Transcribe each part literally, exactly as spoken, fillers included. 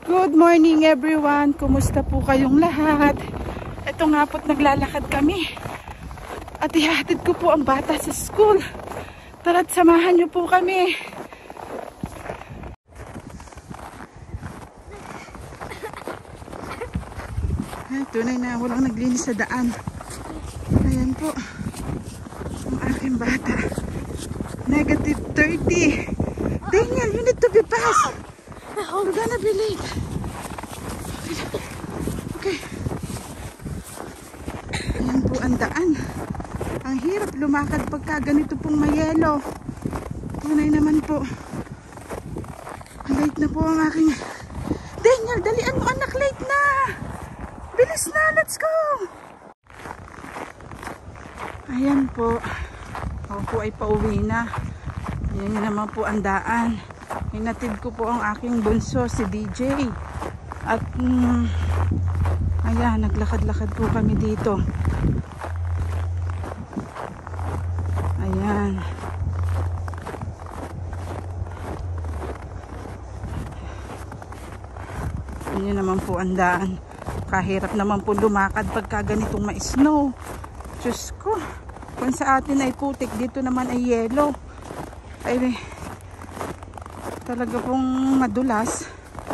Good morning everyone! Kumusta po kayong lahat? Ito nga po't naglalakad kami. At ihatid ko po ang bata sa school. Tara't samahan niyo po kami. Ay, tunay na walang naglinis sa daan. Ayan po. Ang aking bata. Negative thirty. Daniel, you need to be fast. We're gonna be late. Okay. Ayan po ang daan. Ang hirap lumakad pagka ganito pong mayelo. Tunay naman po. Late na po ang aking... Daniel, dalian mo anak, late na. Bilis na, let's go. Ayan po. Ako po ay pauwi na. Ayan naman po ang daan. Hinatid ko po ang aking bunso, si D J. At, mm, ayan, naglakad-lakad po kami dito. Ayan. Ayan naman po ang daan. Kahirap naman po lumakad pagka ganitong ma-snow. Diyos ko. Kung sa atin ay putik, dito naman ay yelo. Ay, talaga pong madulas.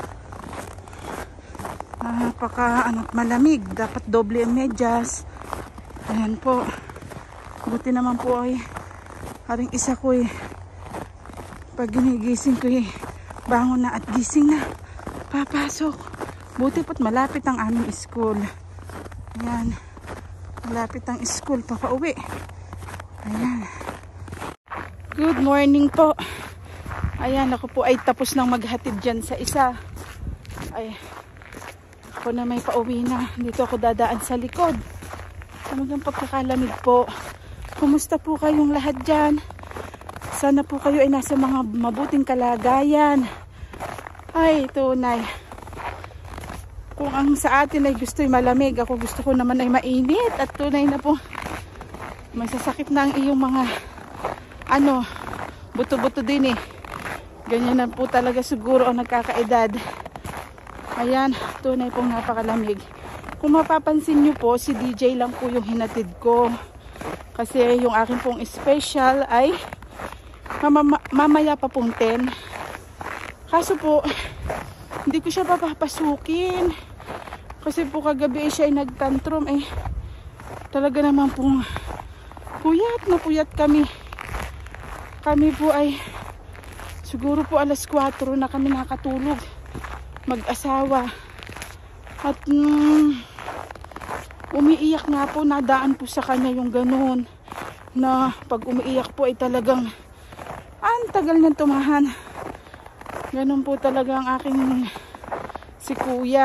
Napaka ano, malamig. Dapat doble ang medyas. Ayan po. Buti naman po ay haring isa ko eh. Pag ginigising ko eh, bangon na at gising na. Papasok. Buti po't malapit ang aming school. Ayan. Malapit ang school. Papauwi. Ayan. Good morning po. Ayan, ako po ay tapos nang maghatid dyan sa isa. Ay, ako na may pauwi na. Dito ako dadaan sa likod. Talagang pagkakalamig po. Kumusta po kayong lahat dyan? Sana po kayo ay nasa mga mabuting kalagayan. Ay, tunay. Kung ang sa atin ay gusto ay malamig, ako gusto ko naman ay mainit. At tunay na po, masasakit na ang iyong mga ano, buto-buto din eh. Ganyan na po talaga siguro ang nagkakaedad. Ayan, tunay pong napakalamig. Kung mapapansin nyo po, si D J lang po yung hinatid ko. Kasi yung akin pong special ay mama mamaya pa pong ten. Kaso po, hindi ko siya papapasukin. Kasi po kagabi siya ay nagtantrum eh. Talaga naman pong puyat na puyat kami. Kami po ay siguro po alas kwatro na kami nakatulog. Mag-asawa. At mm, umiiyak nga po, nadaan po sa kanya yung ganun. Na pag umiiyak po ay talagang ang tagal niyang tumahan. Ganun po talaga ang aking si kuya.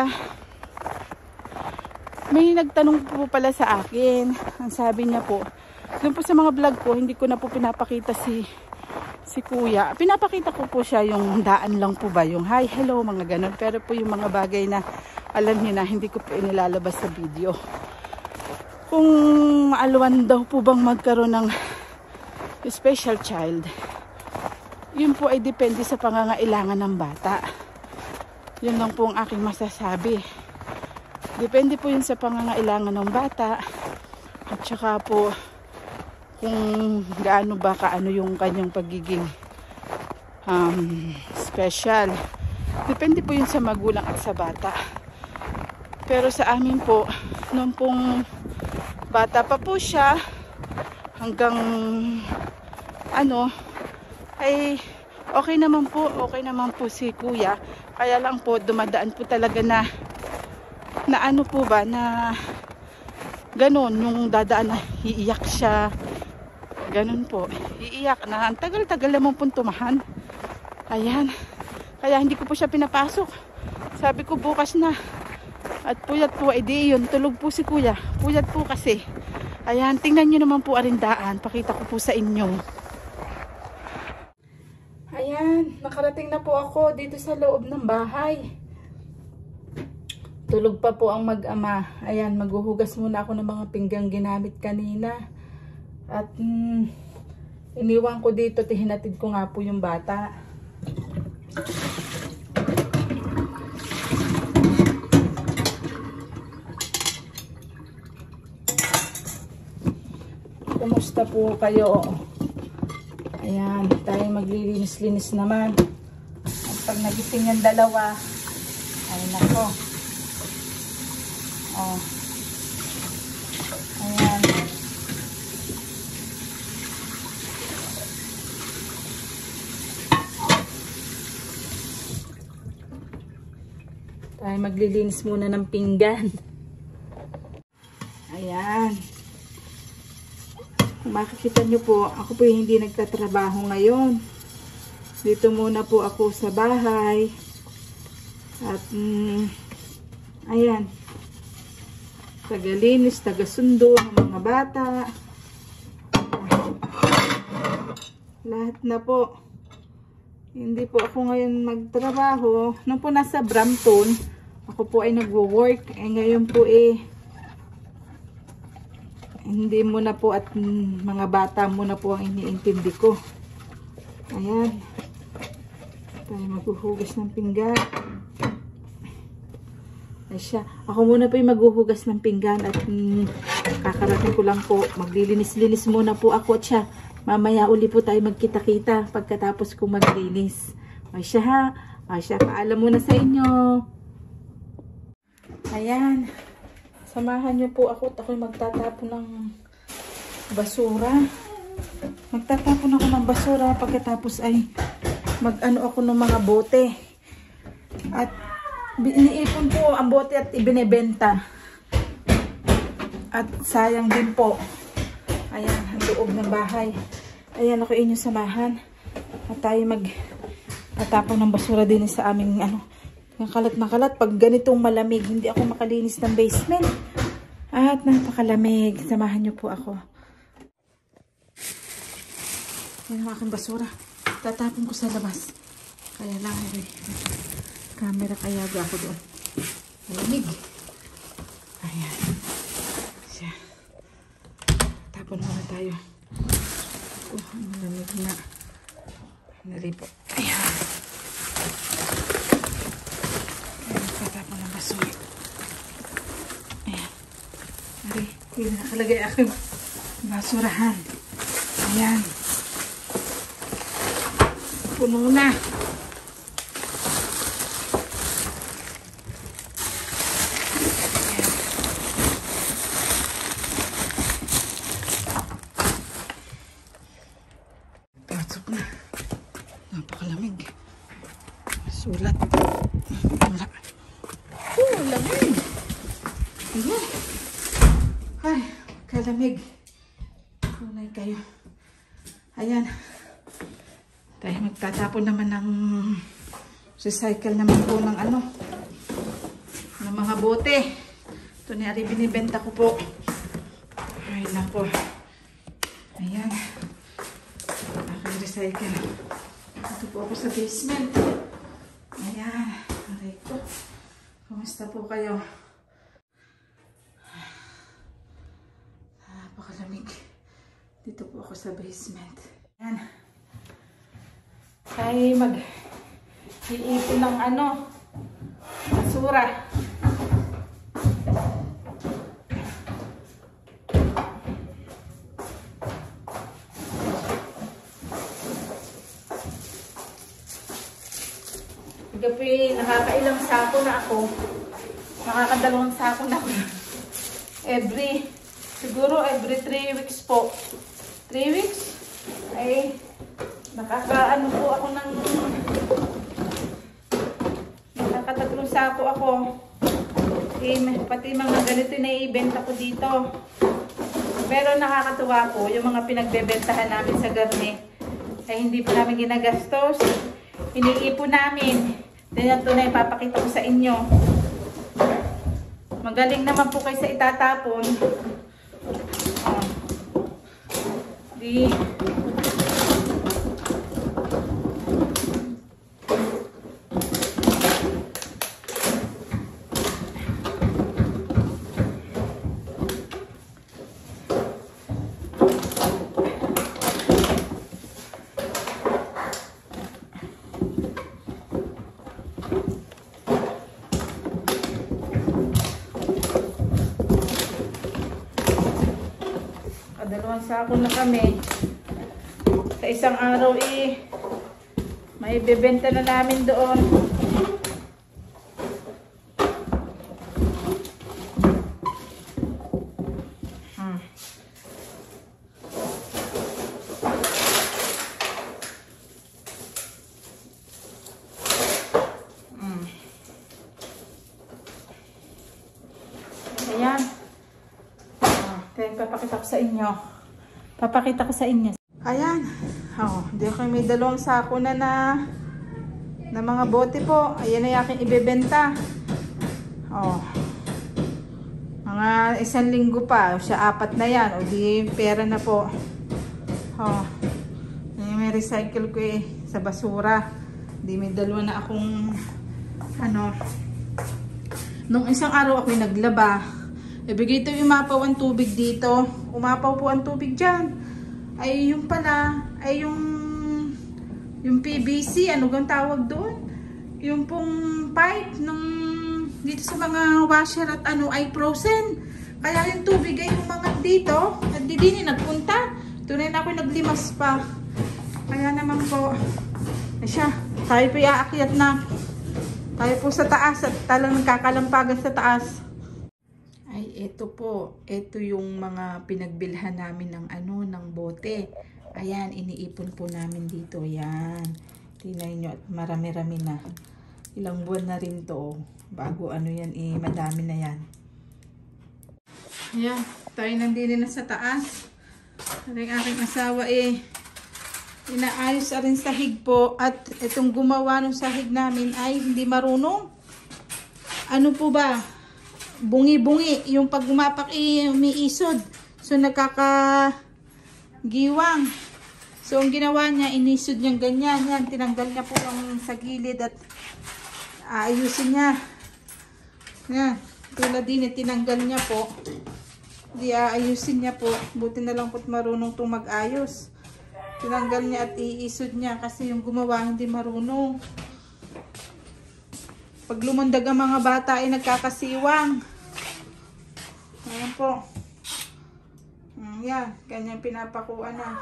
May nagtanong po pala sa akin. Ang sabi niya po, doon po sa mga vlog ko, hindi ko na po pinapakita si si kuya. Pinapakita ko po siya yung daan lang po ba, yung hi, hello, mga ganun. Pero po yung mga bagay na alam niyo na, hindi ko po inilalabas sa video. Kung maalwan daw po bang magkaroon ng special child, yun po ay depende sa pangangailangan ng bata. Yun lang po ang aking masasabi. Depende po yun sa pangangailangan ng bata. At saka po kung gaano ba kaano yung kanyang pagiging um, special. Depende po yun sa magulang at sa bata. Pero sa amin po, noong pong bata pa po siya, hanggang ano, ay okay naman po, okay naman po si kuya. Kaya lang po, dumadaan po talaga na, na ano po ba, na ganon, yung dadaan na iiyak siya. Ganun po. Iiyak na. Ang tagal-tagal naman pong tumahan. Ayan. Kaya hindi ko po siya pinapasok. Sabi ko bukas na. At puyat po. Eh di yun. Tulog po si kuya. Puyat po kasi. Ayan. Tingnan nyo naman po arindaan. Pakita ko po sa inyo. Ayan. Nakarating na po ako dito sa loob ng bahay. Tulog pa po ang mag-ama. Ayan. Maghuhugas muna ako ng mga pinggang ginamit kanina. At mm, iniwan ko dito, hinatid ko nga po yung bata. Kumusta po kayo? Ayan, tayo maglilinis-linis naman. At pag nagising yung dalawa, ay nako. Oh. Ayan. Tayo maglilinis muna ng pinggan. Ayan. Kung makikita nyo po, ako po hindi nagtatrabaho ngayon. Dito muna po ako sa bahay. At, mm, ayan. Tagalinis, tagasundo ng mga bata. Lahat na po. Hindi po ako ngayon magtrabaho. Nung po nasa Brampton, ako po ay nagwo-work. Eh ngayon po eh, hindi muna po at mm, mga bata muna po ang iniintindi ko. Ayan. Tayo maghuhugas ng pinggan. Ay siya. Ako muna po yung maghuhugas ng pinggan at mm, kakarating ko lang po. Maglilinis-linis muna po ako at siya. Mamaya uli po tayo magkita-kita pagkatapos ko maglinis. Ay siya ha. Ay siya. Paalam muna sa inyo. Ayan. Samahan niyo po ako at ako'y magtatapon ng basura. Magtatapon ako ng basura pagkatapos ay mag-ano ako ng mga bote. At iniipon po ang bote at ibinebenta. At sayang din po. Ayan, ang loob ng bahay. Ayan, ako inyong samahan. At tayo magtatapon ng basura din sa aming ano. Yung kalat na kalat, pag ganitong malamig, hindi ako makalinis ng basement. At napakalamig. Samahan niyo po ako. Yan ang aking basura. Tatapon ko sa labas. Kaya lang, eh, camera kaya ako doon. Malamig. Ayan. Siya. Tapon muna tayo. Oh, malamig na. Nari po. Ayan. Tatapon ng basura. Ayan. Nari. Hindi nakalagay aking basurahan. Ayan. Puno na. Pasok na. Napakalamig. Sulat. Wala. Oh, lamig. Ayan. Ay, kalamig. Tunay kayo. Ayan. Tayo magtatapon naman ng recycle naman po ng ano, ng mga bote. Ito na rin binibenta ko po. Ay lang po. Ayan. Naka-recycle. Ito po ako sa basement. Ayan. Aray ko. Kumusta po kayo? Napakalamig. Dito po ako sa basement. Ayan. Ay mag-iipon ng ano, basura. Gabi, nakakailang sako na ako. Nakakadalawang sako na ako. Every, siguro every three weeks po. three weeks? Ay, nakakaano po ako ng nakakatatlong sako ako. Eh, pati mga ganito na ibenta ko dito. Pero nakakatuwa po yung mga pinagbebentahan namin sa garne ay hindi po namin ginagastos. Iniipon namin. Then ito na ipapakita ko sa inyo. Magaling naman po kayo sa itatapon. Oh. Di Dalawang sako na kami. Sa isang araw eh, may bebenta na namin doon. Hmm. Hmm. Ayan. Oh, papakita ko sa inyo. Papakita ko sa inyo. Ayan. Oh, di ako may dalawang sako na na na mga bote po. Ayan na aking ibebenta. Oh. Mga isang linggo pa. O siya apat na yan. O di pera na po. Oh. May recycle ko eh sa basura. Di may dalawa na akong ano. Nung isang araw ako'y naglaba. Ibigay ito umapaw ang tubig dito. Umapaw po ang tubig dyan. Ay yung pala, ay yung yung P V C, ano gang tawag doon? Yung pong pipe nung dito sa mga washer at ano ay frozen. Kaya yung tubig ay umangat dito at di din nagpunta. Tunay na ako naglimas pa. Kaya naman po, ay siya, tayo po iaakyat na. Tayo po sa taas at talang nagkakalampagan sa taas. Ay, ito po. Ito yung mga pinagbilhan namin ng ano, ng bote. Ayan, iniipon po namin dito. Ayan. Tingnan nyo at marami-rami na. Ilang buwan na rin to. Bago ano yan, eh, madami na yan. Ayan, tayo nandito na sa taas. Ang aking asawa eh, inaayos na rin sahig po. At itong gumawa ng sahig namin ay hindi marunong. Ano po ba? Bungi-bungi. Yung pag gumapak eh, umiisod. So, nagkakagiwang. So, ang ginawa niya, inisod niyang ganyan. Yan, tinanggal niya po yung sa gilid at aayusin niya. Yan. Tulad din, tinanggal niya po. Di aayusin niya po. Buti na lang po't marunong itong mag-ayos. Tinanggal niya at iisod niya kasi yung gumawa hindi marunong. Pag lumundag ang mga bata ay nagkakasiwang. Ayan po. Mm, yan. Kanyang pinapakuan na.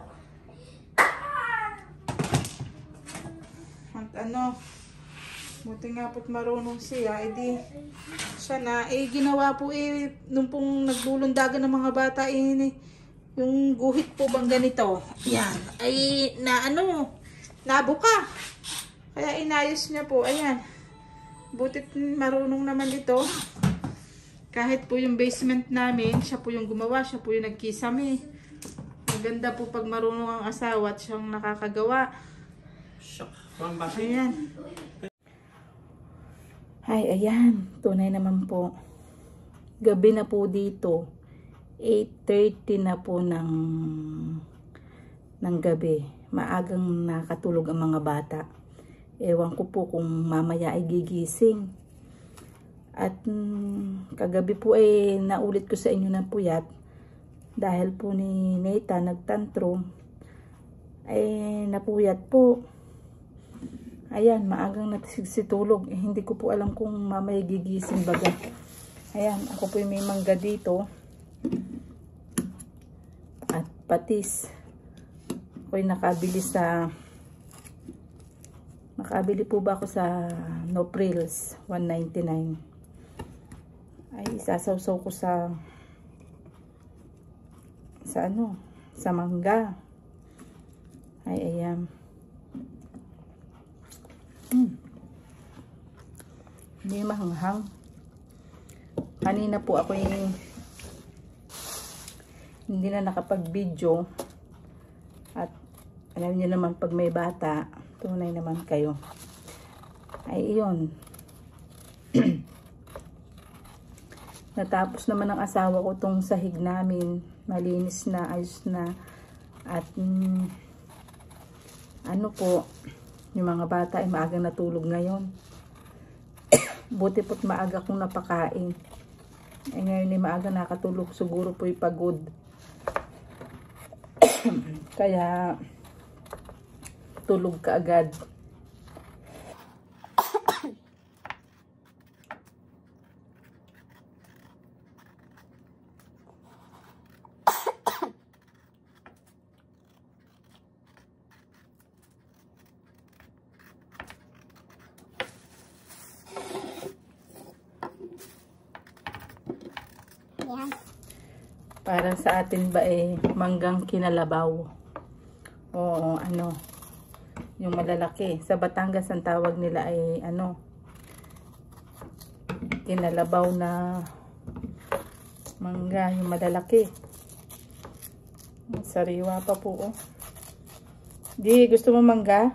At ano, buti nga po't marunong siya. Eh di, siya na. Eh ginawa po eh, nung pong naglulundagan ng mga bata eh, yung guhit po bang ganito. Yan. Ay na ano, nabuka. Kaya inayos niya po. Ayan. Butit marunong naman ito. Kahit po yung basement namin, siya po yung gumawa, siya po yung nagkisame. Maganda po pag marunong ang asawa at siyang nakakagawa. Ayan. Ay, ayan. Tunay naman po. Gabi na po dito. eight thirty na po ng, ng gabi. Maagang nakatulog ang mga bata. Ewan ko po kung mamaya ay gigising. At mm, kagabi po ay naulit ko sa inyo ng puyat. Dahil po ni Neta nagtantrum. Ay napuyat po. Ayan, maagang natigsitulog. Eh, hindi ko po alam kung mamaya gigising baga. Ayan, ako po may mangga dito. At patis. Ako'y nakabili sa... Nakabili po ba ako sa No Frills one ninety-nine. Ay isasawsaw ko sa sa ano, sa mangga. Ay ayan. Hmm. Hindi mahanghang. Kanina po ako yung hindi na nakapag-video. At alam niyo naman pag may bata, tunay naman kayo. Ay iyon. Natapos naman ng asawa ko tong sahig namin. Malinis na, ayos na. At mm, ano po, yung mga bata ay maagang natulog ngayon. Buti po't maaga kong napakain. Eh ngayon ay maaga nakatulog. Siguro po'y pagod. Kaya tulog ka agad. yan. Parang sa atin ba eh, manggang kinalabaw. Oo, ano, yung malalaki. Sa Batangas ang tawag nila ay ano, kinalabaw na mangga, yung malalaki. Sariwa pa po, oh. Di, gusto mo mangga?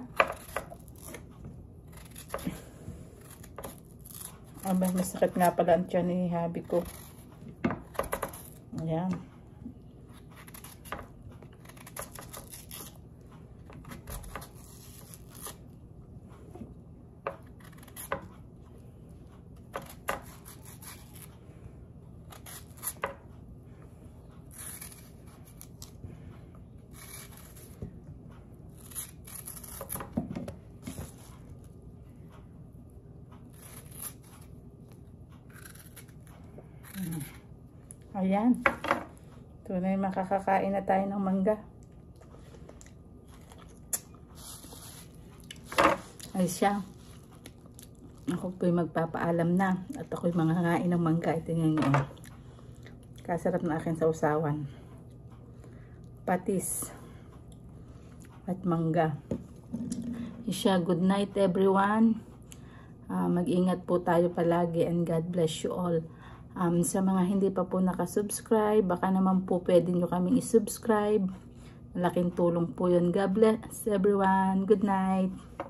Aba, masakit nga pala ang tiyan ni habi ko. Ayan. Ayan. Tunay makakakain na tayo ng mangga. Ay siya. Ako po'y magpapaalam na. At ako'y mangangain ng mangga. Ito nga yun. Kasarap na akin sa usawan. Patis. At mangga. Isya, good night everyone. Uh, mag-ingat po tayo palagi and God bless you all. Um, sa mga hindi pa po nakasubscribe, baka naman po pwede nyo kaming isubscribe. Malaking tulong po yun. God bless everyone. Good night.